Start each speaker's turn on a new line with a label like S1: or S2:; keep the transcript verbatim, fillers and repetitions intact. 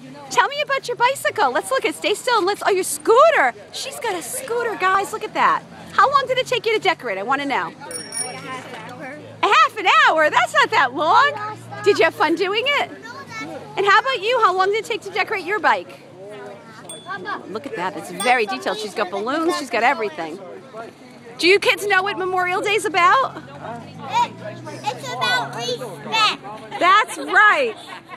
S1: Tell me about your bicycle. Let's look at. Stay still and let's. Oh, your scooter. She's got a scooter, guys. Look at that. How long did it take you to decorate? I want to know.
S2: Like a half an hour.
S1: A half an hour? That's not that long. Did you have fun doing it? And how about you? How long did it take to decorate your bike? Look at that. It's very detailed. She's got balloons. She's got everything. Do you kids know what Memorial Day is about?
S2: It, it's about respect.
S1: That's right.